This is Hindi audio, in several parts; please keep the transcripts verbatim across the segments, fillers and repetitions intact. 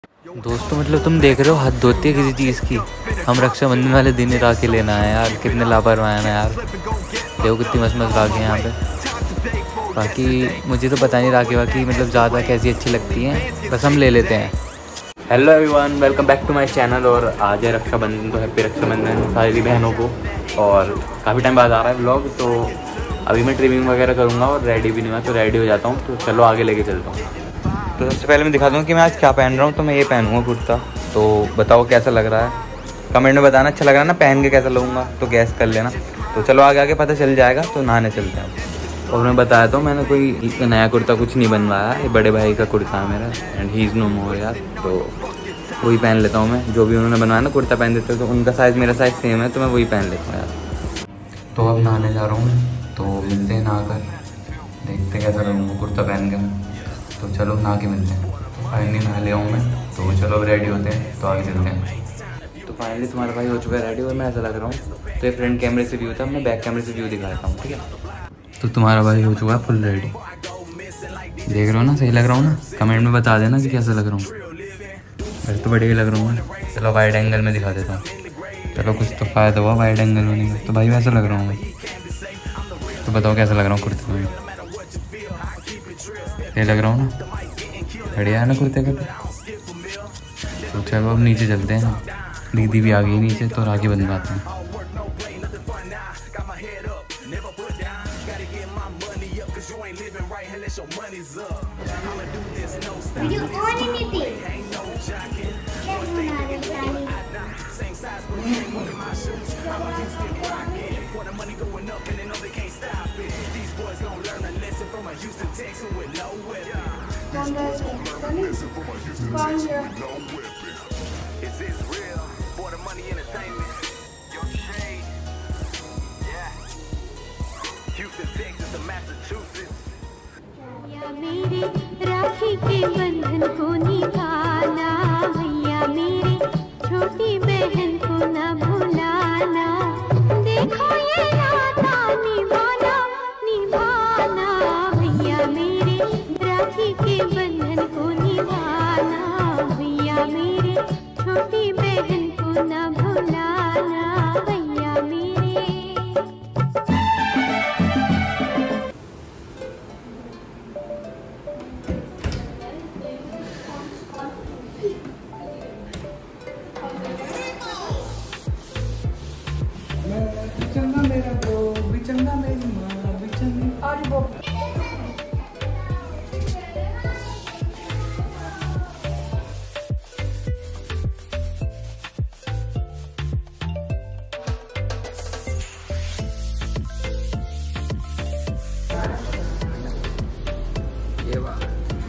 दोस्तों मतलब तुम देख रहे हो हद होती है किसी चीज़ की। हम रक्षाबंधन वाले दिन ही राखी लेना है यार, कितने लापरवाह हैं यार। देखो कितनी मस्त मस्त राखी हैं यहाँ पे। बाकी मुझे तो पता नहीं राखी वाकी मतलब ज़्यादा कैसी अच्छी लगती हैं, बस हम ले लेते हैं। Hello everyone, welcome back to my channel. और आज है रक्षाबंधन, तो हैप्पी रक्षाबंधन सारी बहनों को। और काफ़ी टाइम बाद आ रहा है व्लॉग, तो अभी मैं ट्रिमिंग वगैरह करूँगा और रेडी भी नहीं हुआ, तो रेडी हो जाता हूँ। तो चलो आगे लेके चलता हूँ। तो सबसे पहले मैं दिखा दूँ कि मैं आज क्या पहन रहा हूँ। तो मैं ये पहनूँगा कुर्ता, तो बताओ कैसा लग रहा है। कमेंट में बताना अच्छा लग रहा है ना, पहन के कैसा लगूंगा तो गैस कर लेना। तो चलो आगे आगे पता चल जाएगा। तो नहाने चलते हैं। और मैं बताया तो मैंने कोई नया कुर्ता कुछ नहीं बनवाया, ये बड़े भाई का कुर्ता है मेरा, and he is no more यार। तो वही पहन लेता हूँ मैं, जो भी उन्होंने बनवाया ना कुर्ता पहन देते तो उनका साइज़ मेरा साइज़ सेम है, तो मैं वही पहन लेता हूँ यार। तो अब नहाने जा रहा हूँ मैं, तो मिलते हैं नहा कर, देखते कैसा लगूँगा कुर्ता पहन के मैं। तो चलो नहा के मिलते हैं। फाइनली नहा लिया हूँ मैं, तो चलो अब रेडी होते हैं, तो आगे चलते हैं। तो फाइनली तुम्हारा भाई हो चुका है रेडी, और मैं ऐसा लग रहा हूँ। तो ये फ्रंट कैमरे से व्यू था, मैं बैक कैमरे से व्यू दिखाता हूँ, ठीक है। तो तुम्हारा भाई हो चुका है फुल रेडी, देख रहे हो ना, सही लग रहा हूँ ना। कमेंट में बता देना कि कैसा लग रहा हूँ। वैसे तो बढ़िया ही लग रहा हूँ मैं। चलो वाइड एंगल में दिखा देता हूँ। चलो कुछ तो फ़ायदा हुआ वाइड एंगल होने का। तो भाई वैसा लग रहा हूँ मैं, तो बताओ कैसा लग रहा हूँ कुर्ते में। ये लग रहा हूँ ना, बढ़िया है ना कुर्ते का। तो चलो अब नीचे चलते हैं। दीदी भी आ गई नीचे, तो राखी बंधवाते हैं। मेरे राखी के बंधन को निभाना, भैया मेरी छोटी बहन को न भुलाना। देखो ये नाता निभाना निभाना, भैया मेरे राखी के बंधन को निभाना, भैया मेरी छोटी बहन को न भुलाना, भैया मेरे। चंगा मेरा ब्रो भी चंगा, मेरी माँ भी चंगी। और वो ये बात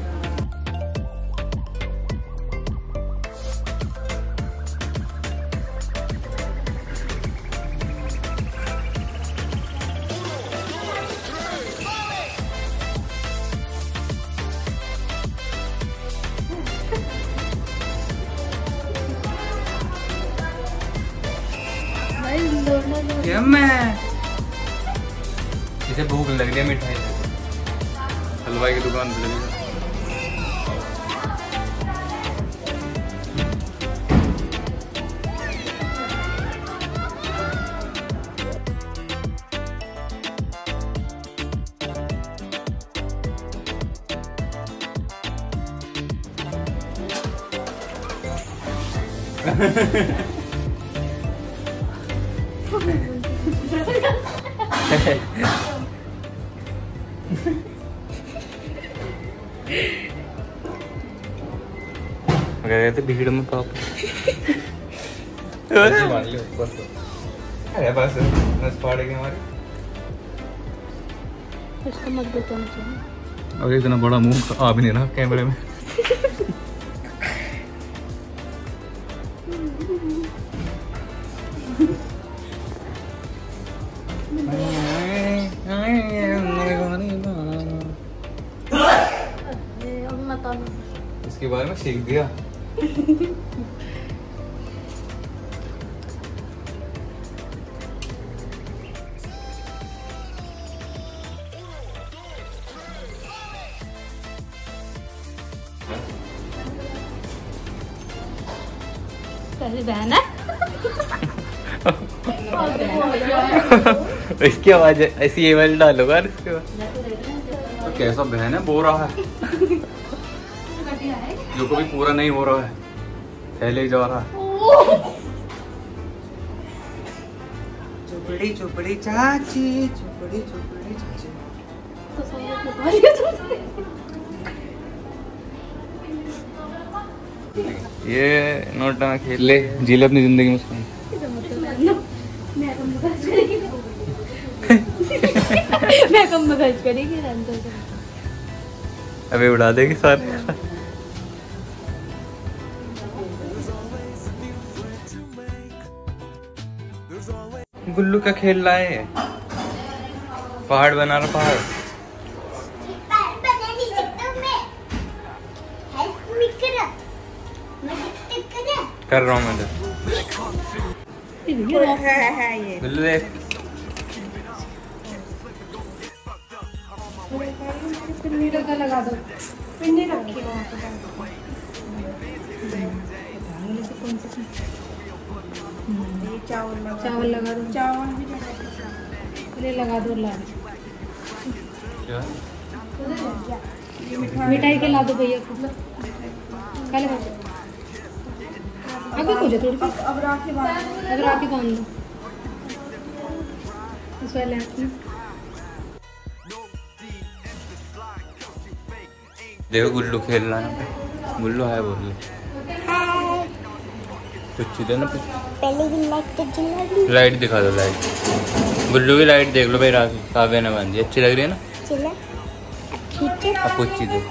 ये मैं इसे भूख लग रही है मिठाई से, हलवाई की दुकान पे चली। गए थे भीड़ में पाप। अरे बस बस पाड़ेगी हमारी। इसको मत देते मुझे। और इतना बड़ा मुंह आ भी नहीं रहा कैमरे में। इसके बारे में सीख दिया। कैसी बहन है? इसकी आवाज ऐसी ये वाली डालोगा इसके बाद। तो कैसा बहन है, बो रहा है जो कभी पूरा नहीं हो रहा है, पहले ही जा रहा है। चुपड़ी चुपड़ी चाची, चुपड़ी चुपड़ी चाची। ये नोट में खेल ले, जी ले अपनी जिंदगी में उसको। मैं कम खर्च करेगी। अबे उड़ा देगी सर। गुल्लू का खेल रहा है, पहाड़ बना रहा, पहाड़ कर रहा हूँ मैं। गुल्लू देख, लगा दो, पिन्नी रखी वहाँ पे। चावल लगा, चावल लगा दो, चावल भी लगा दो। ला मिठाई के ला दो भैया को। काले आगे हो जाए थोड़ी सी। अब राखी बांध, अब राखी बांध दो इस वाले हाथ में। देखो गुल्लू खेल रहा है। गुल्लू है, बोल ले कुछ देना। पहले भी लाइट तो जला दी। लाइट दिखा दो, लाइट। गुल्लू की लाइट देख लो भाई, राखी काव्या ने बांधी, अच्छी लग रही है ना? चला ठीक है। अब कुछ दे।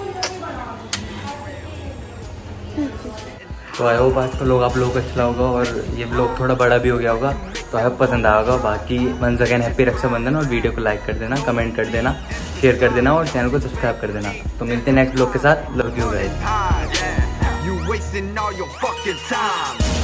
तो आई होप आज का लोग आप लोगों को अच्छा होगा और ये ब्लॉग थोड़ा बड़ा भी हो गया होगा, तो आई होप पसंद आएगा। बाकी वंस अगेन हैप्पी रक्षाबंधन, और वीडियो को लाइक कर देना, कमेंट कर देना, शेयर कर देना और चैनल को सब्सक्राइब कर देना। तो मिलते हैं नेक्स्ट ब्लॉग के साथ। Love you guys.